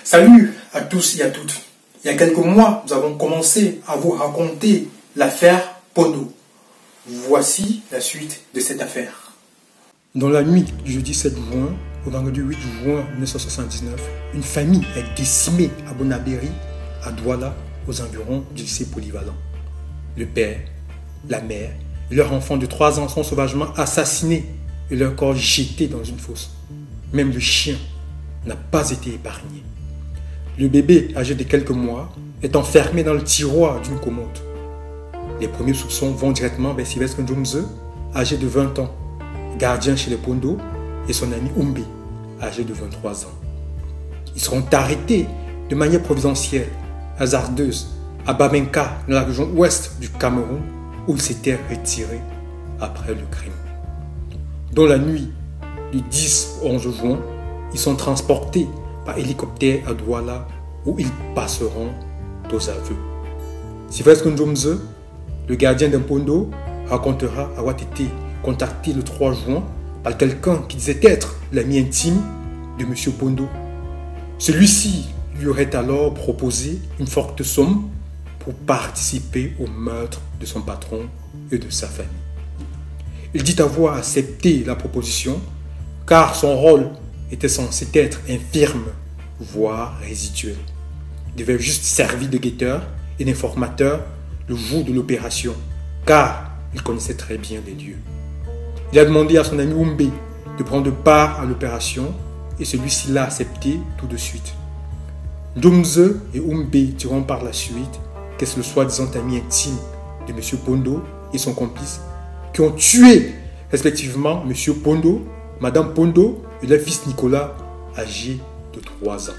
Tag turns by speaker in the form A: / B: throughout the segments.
A: Salut à tous et à toutes. Il y a quelques mois, nous avons commencé à vous raconter l'affaire Pondo. Voici la suite de cette affaire. Dans la nuit du jeudi 7 juin au vendredi 8 juin 1979, une famille est décimée à Bonabéry, à Douala, aux environs du lycée polyvalent. Le père, la mère et leur enfant de 3 ans sont sauvagement assassinés et leur corps jeté dans une fosse. Même le chien n'a pas été épargné. Le bébé, âgé de quelques mois, est enfermé dans le tiroir d'une commode. Les premiers soupçons vont directement vers Sylvestre Ndjomze, âgé de 20 ans, gardien chez les Pondo, et son ami Umbe, âgé de 23 ans. Ils seront arrêtés de manière providentielle, hasardeuse, à Bamenka, dans la région ouest du Cameroun, où ils s'étaient retirés après le crime. Dans la nuit du 10 au 11 juin, ils sont transportés par hélicoptère à Douala, où ils passeront aux aveux. Sylvestre Ndjomze, le gardien d'un Pondo, racontera avoir été contacté le 3 juin par quelqu'un qui disait être l'ami intime de M. Pondo. Celui-ci lui aurait alors proposé une forte somme pour participer au meurtre de son patron et de sa famille. Il dit avoir accepté la proposition car son rôle était censé être infirme, voire résiduel. Il devait juste servir de guetteur et d'informateur le jour de l'opération, car il connaissait très bien les lieux. Il a demandé à son ami Umbe de prendre part à l'opération et celui-ci l'a accepté tout de suite. Ndjomze et Umbe diront par la suite que c'est le soi-disant ami intime de M. Pondo et son complice qui ont tué respectivement M. Pondo, Mme Pondo et leur fils Nicolas, âgé de 3 ans.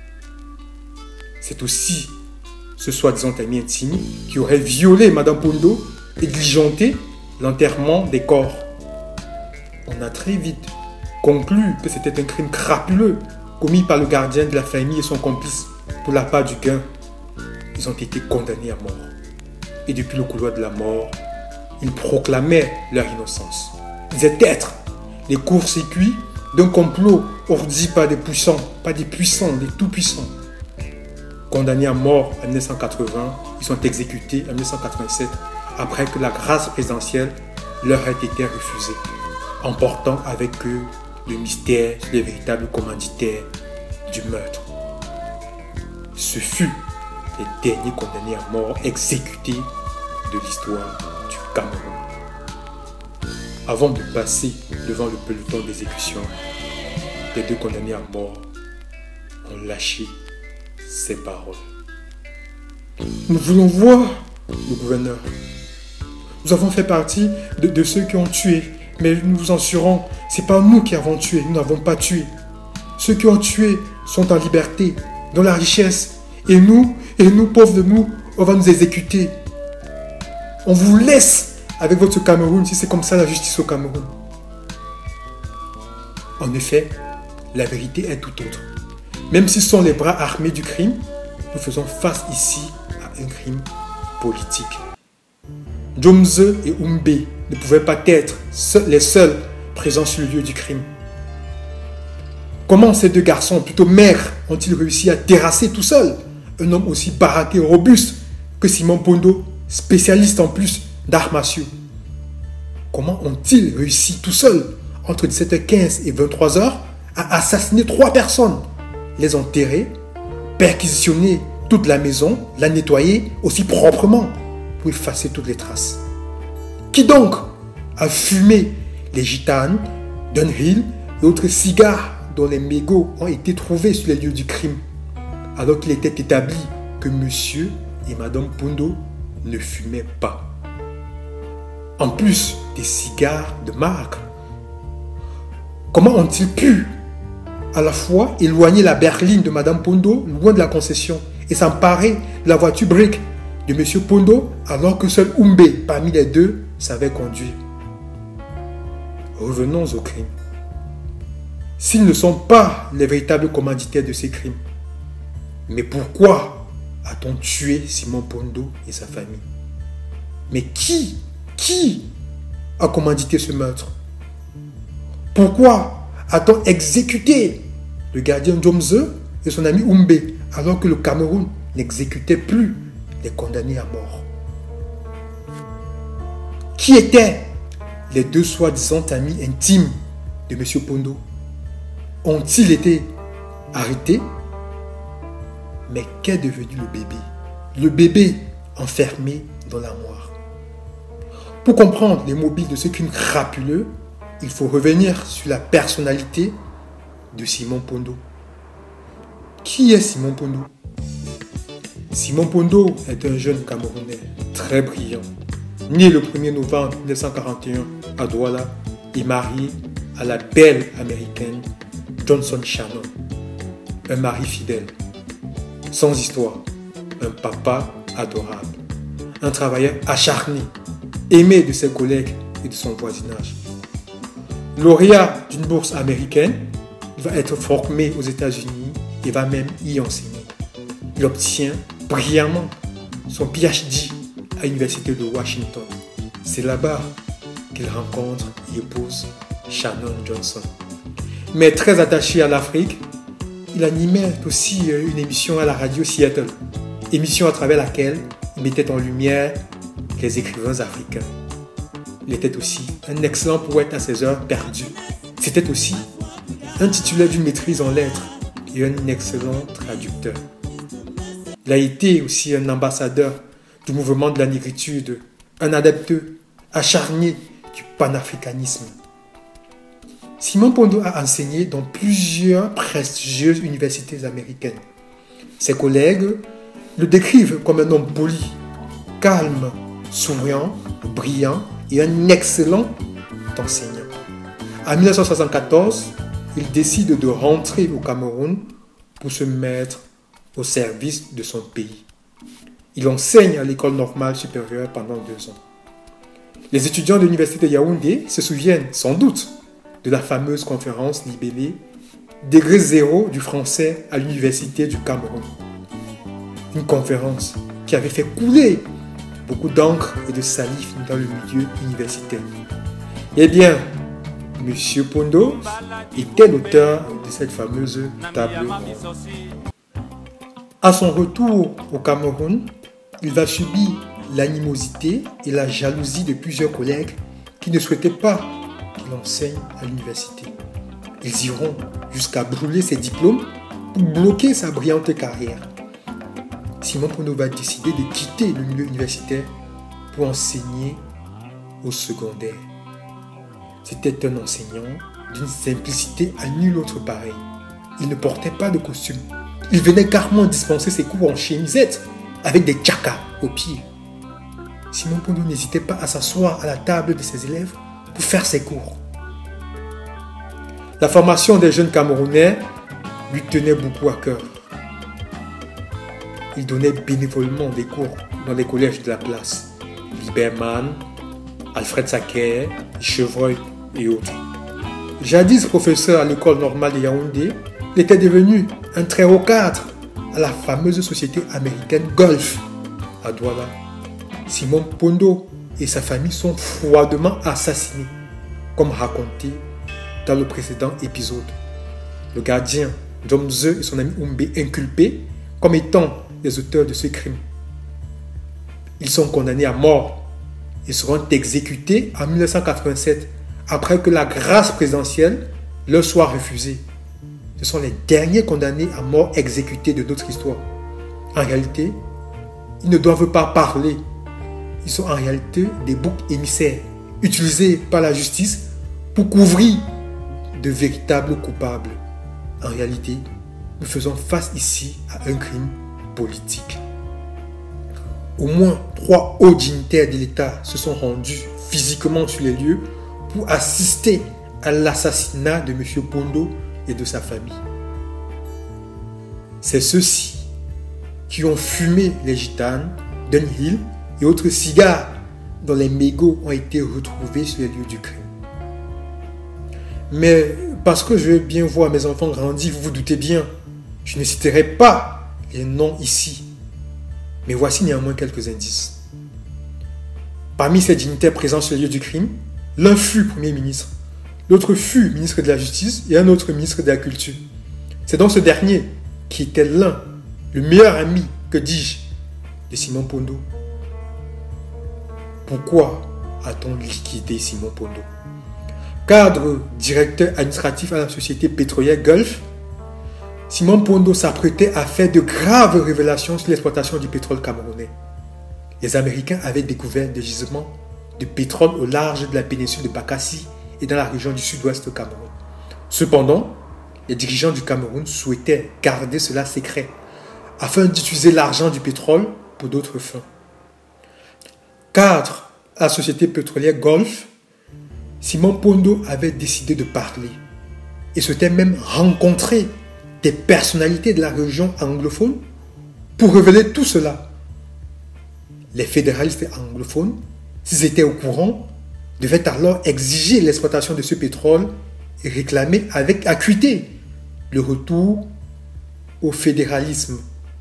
A: C'est aussi ce soi-disant ami intime qui aurait violé Mme Pondo et diligenté l'enterrement des corps. On a très vite conclu que c'était un crime crapuleux commis par le gardien de la famille et son complice pour la part du gain. Ils ont été condamnés à mort. Et depuis le couloir de la mort, ils proclamaient leur innocence. Ils disaient être les courts-circuits d'un complot ordi par des puissants, pas des puissants, des tout-puissants. Condamnés à mort en 1980, ils sont exécutés en 1987 après que la grâce présidentielle leur ait été refusée, emportant avec eux le mystère sur les véritables commanditaires du meurtre. Ce fut les derniers condamnés à mort exécutés de l'histoire du Cameroun. Avant de passer devant le peloton d'exécution, les 2 condamnés à mort ont lâché ces paroles. Nous voulons voir le gouverneur. Nous avons fait partie de ceux qui ont tué, mais nous vous assurons, ce n'est pas nous qui avons tué, nous n'avons pas tué. Ceux qui ont tué sont en liberté, dans la richesse, et nous, pauvres de nous, on va nous exécuter. On vous laisse avec votre Cameroun, si c'est comme ça la justice au Cameroun. En effet, la vérité est tout autre. Même si ce sont les bras armés du crime, nous faisons face ici à un crime politique. Ndjomze et Umbe ne pouvaient pas être les seuls présents sur le lieu du crime. Comment ces 2 garçons, plutôt maigres, ont-ils réussi à terrasser tout seuls un homme aussi baraqué et robuste que Simon Pondo, spécialiste en plus d'arts martiaux? Comment ont-ils réussi tout seuls, entre 17h15 et 23h, à assassiner 3 personnes, les enterrer, perquisitionner toute la maison, la nettoyer aussi proprement pour effacer toutes les traces? Qui donc a fumé les gitanes, Dunhill et autres cigares dont les mégots ont été trouvés sur les lieux du crime, alors qu'il était établi que monsieur et madame Pondo ne fumaient pas? En plus des cigares de marque, comment ont-ils pu à la fois éloigner la berline de madame Pondo loin de la concession et s'emparer de la voiture brique de monsieur Pondo alors que seul Umbe parmi les 2 savait conduire? Revenons au crime. S'ils ne sont pas les véritables commanditaires de ces crimes, mais pourquoi a-t-on tué Simon Pondo et sa famille? Mais qui a commandité ce meurtre? Pourquoi a-t-on exécuté le gardien Ndjomze et son ami Oumbe, alors que le Cameroun n'exécutait plus les condamnés à mort. Qui étaient les deux soi-disant amis intimes de M. Pondo? Ont-ils été arrêtés? Mais qu'est devenu le bébé? Le bébé enfermé dans l'armoire. Pour comprendre les mobiles de ce crime crapuleux, il faut revenir sur la personnalité de Simon Pondo. Qui est Simon Pondo? Simon Pondo est un jeune Camerounais très brillant, né le 1er novembre 1941 à Douala et marié à la belle américaine Johnson Shannon. Un mari fidèle, sans histoire, un papa adorable, un travailleur acharné, aimé de ses collègues et de son voisinage. Lauréat d'une bourse américaine, il va être formé aux États-Unis et va même y enseigner. Il obtient brillamment son PhD à l'université de Washington. C'est là-bas qu'il rencontre et épouse Shannon Johnson. Mais très attaché à l'Afrique, il animait aussi une émission à la radio Seattle, émission à travers laquelle il mettait en lumière les écrivains africains. Il était aussi un excellent poète à ses heures perdues. C'était aussi un titulaire d'une maîtrise en lettres et un excellent traducteur. Il a été aussi un ambassadeur du mouvement de la négritude, un adepte acharné du panafricanisme. Simon Pondo a enseigné dans plusieurs prestigieuses universités américaines. Ses collègues le décrivent comme un homme poli, calme, souriant, brillant et un excellent enseignant. En 1974, il décide de rentrer au Cameroun pour se mettre au service de son pays. Il enseigne à l'école normale supérieure pendant 2 ans. Les étudiants de l'université de Yaoundé se souviennent sans doute de la fameuse conférence libellée « Degré zéro du français à l'université du Cameroun ». Une conférence qui avait fait couler beaucoup d'encre et de salive dans le milieu universitaire. Eh bien, M. Pondo était l'auteur de cette fameuse table ronde. À son retour au Cameroun, il va subir l'animosité et la jalousie de plusieurs collègues qui ne souhaitaient pas qu'il enseigne à l'université. Ils iront jusqu'à brûler ses diplômes pour bloquer sa brillante carrière. Simon Pondo va décider de quitter le milieu universitaire pour enseigner au secondaire. C'était un enseignant d'une simplicité à nul autre pareil. Il ne portait pas de costume. Il venait carrément dispenser ses cours en chemisette avec des tchakas aux pieds. Simon Pondo n'hésitait pas à s'asseoir à la table de ses élèves pour faire ses cours. La formation des jeunes Camerounais lui tenait beaucoup à cœur. Il donnait bénévolement des cours dans les collèges de la place. Liberman, Alfred Sacker, Chevreuil et autres. Jadis professeur à l'école normale de Yaoundé, il était devenu un très haut cadre à la fameuse société américaine Gulf à Douala. Simon Pondo et sa famille sont froidement assassinés, comme raconté dans le précédent épisode. Le gardien, Jomze et son ami Oumbe inculpés comme étant les auteurs de ce crime. Ils sont condamnés à mort et seront exécutés en 1987 après que la grâce présidentielle leur soit refusée. Ce sont les derniers condamnés à mort exécutés de notre histoire. En réalité, ils ne doivent pas parler. Ils sont en réalité des boucs émissaires utilisés par la justice pour couvrir de véritables coupables. En réalité, nous faisons face ici à un crime politique. Au moins 3 hauts dignitaires de l'État se sont rendus physiquement sur les lieux pour assister à l'assassinat de M. Pondo et de sa famille. C'est ceux-ci qui ont fumé les gitanes, Dunhill et autres cigares dont les mégots ont été retrouvés sur les lieux du crime. Mais parce que je veux bien voir mes enfants grandir, vous vous doutez bien, je ne citerai pas les noms ici. Mais voici néanmoins quelques indices. Parmi ces dignitaires présents sur le lieu du crime, l'un fut Premier ministre, l'autre fut ministre de la Justice et un autre ministre de la Culture. C'est donc ce dernier qui était le meilleur ami, que dis-je, de Simon Pondo. Pourquoi a-t-on liquidé Simon Pondo? Cadre directeur administratif à la société pétrolière Gulf, Simon Pondo s'apprêtait à faire de graves révélations sur l'exploitation du pétrole camerounais. Les Américains avaient découvert des gisements de pétrole au large de la péninsule de Bakassi et dans la région du sud-ouest du Cameroun. Cependant, les dirigeants du Cameroun souhaitaient garder cela secret afin d'utiliser l'argent du pétrole pour d'autres fins. Cadre à la société pétrolière Gulf, Simon Pondo avait décidé de parler et souhaitait même rencontrer des personnalités de la région anglophone pour révéler tout cela. Les fédéralistes anglophones, s'ils étaient au courant, devaient alors exiger l'exploitation de ce pétrole et réclamer avec acuité le retour au fédéralisme.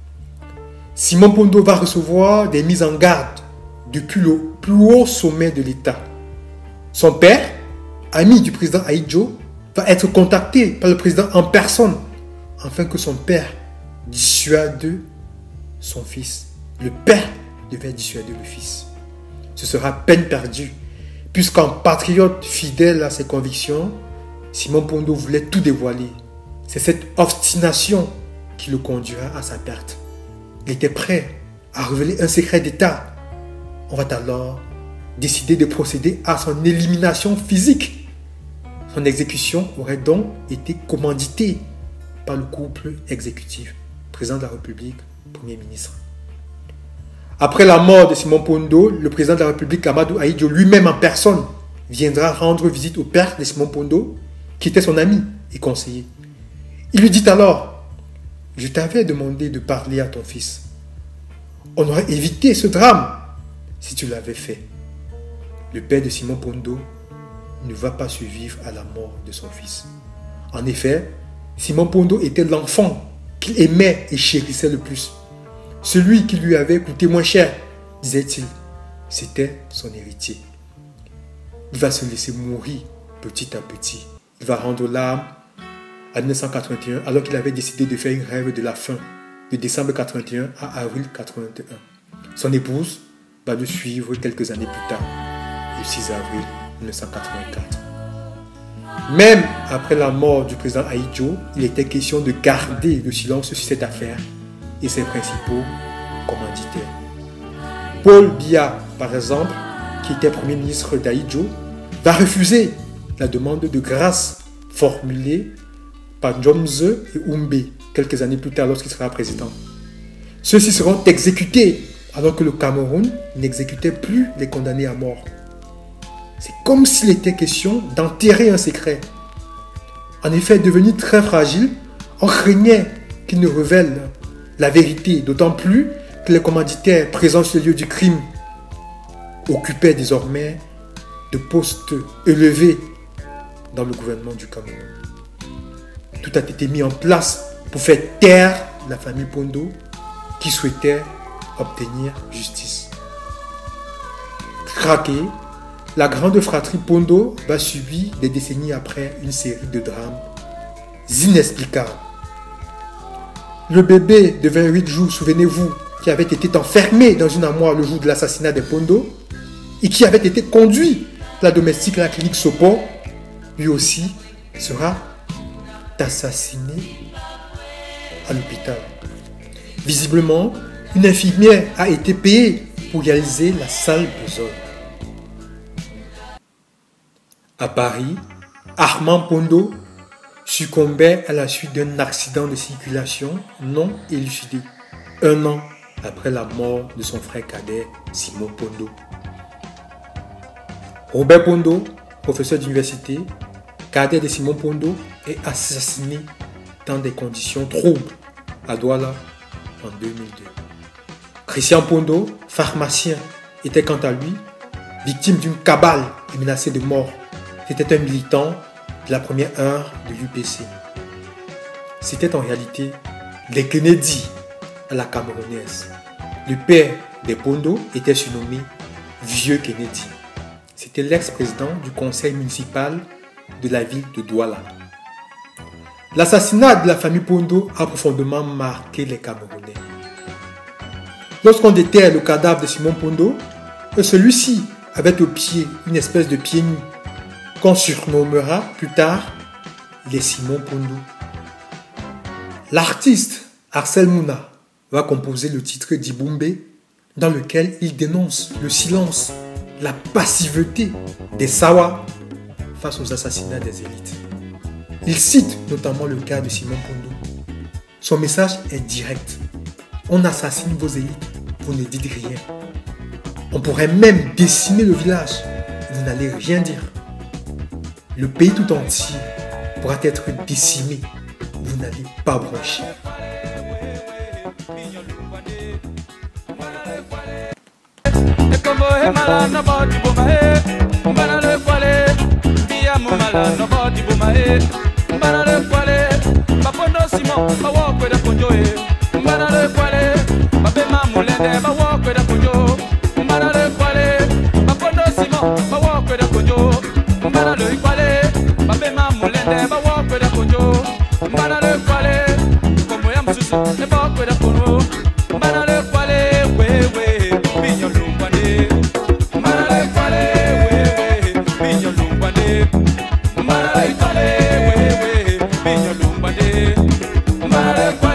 A: Simon Pondo va recevoir des mises en garde depuis le plus haut sommet de l'État. Son père, ami du président Ahidjo, va être contacté par le président en personne afin que son père dissuade son fils. Le père devait dissuader le fils. Ce sera peine perdue, puisqu'en patriote fidèle à ses convictions, Simon Pondo voulait tout dévoiler. C'est cette obstination qui le conduira à sa perte. Il était prêt à révéler un secret d'État. On va alors décider de procéder à son élimination physique. Son exécution aurait donc été commanditée par le couple exécutif, président de la République, Premier ministre. Après la mort de Simon Pondo, le président de la République, Amadou Ahidjo, lui-même en personne, viendra rendre visite au père de Simon Pondo, qui était son ami et conseiller. Il lui dit alors: « Je t'avais demandé de parler à ton fils. On aurait évité ce drame si tu l'avais fait. » Le père de Simon Pondo ne va pas survivre à la mort de son fils. En effet, Simon Pondo était l'enfant qu'il aimait et chérissait le plus. Celui qui lui avait coûté moins cher, disait-il, c'était son héritier. Il va se laisser mourir petit à petit. Il va rendre l'âme en 1981, alors qu'il avait décidé de faire une grève de la faim de décembre 81 à avril 81. Son épouse va le suivre quelques années plus tard, le 6 avril 1984. Même après la mort du président Ahidjo, il était question de garder le silence sur cette affaire et ses principaux commanditaires. Paul Biya, par exemple, qui était Premier ministre d'Ahidjo, va refuser la demande de grâce formulée par Jomze et Oumbe quelques années plus tard lorsqu'il sera président. Ceux-ci seront exécutés alors que le Cameroun n'exécutait plus les condamnés à mort. C'est comme s'il était question d'enterrer un secret. En effet, devenu très fragile, on craignait qu'il ne révèle la vérité, d'autant plus que les commanditaires présents sur le lieu du crime occupaient désormais de postes élevés dans le gouvernement du Cameroun. Tout a été mis en place pour faire taire la famille Pondo qui souhaitait obtenir justice. Craquée, la grande fratrie Pondo va subir des décennies après une série de drames inexplicables. Le bébé de 28 jours, souvenez-vous, qui avait été enfermé dans une armoire le jour de l'assassinat des Pondo et qui avait été conduit à la domestique à la clinique Sopo, lui aussi sera assassiné à l'hôpital. Visiblement, une infirmière a été payée pour réaliser la sale besogne. À Paris, Armand Pondo succombait à la suite d'un accident de circulation non élucidé, 1 an après la mort de son frère cadet Simon Pondo. Robert Pondo, professeur d'université, cadet de Simon Pondo, est assassiné dans des conditions troubles à Douala en 2002. Christian Pondo, pharmacien, était quant à lui victime d'une cabale et menacé de mort. C'était un militant de la première heure de l'UPC. C'était en réalité les Kennedy à la camerounaise. Le père des Pondo était surnommé Vieux Kennedy. C'était l'ex-président du conseil municipal de la ville de Douala. L'assassinat de la famille Pondo a profondément marqué les Camerounais. Lorsqu'on déterre le cadavre de Simon Pondo, celui-ci avait au pied une espèce de pied nu qu'on surnommera plus tard les Simon Pondo. L'artiste Arsène Mouna va composer le titre d'Iboumbé dans lequel il dénonce le silence, la passivité des Sawa face aux assassinats des élites. Il cite notamment le cas de Simon Pondo. Son message est direct. On assassine vos élites, vous ne dites rien. On pourrait même décimer le village, vous n'allez rien dire. Le pays tout entier pourra être décimé, vous n'allez pas broncher.
B: Mara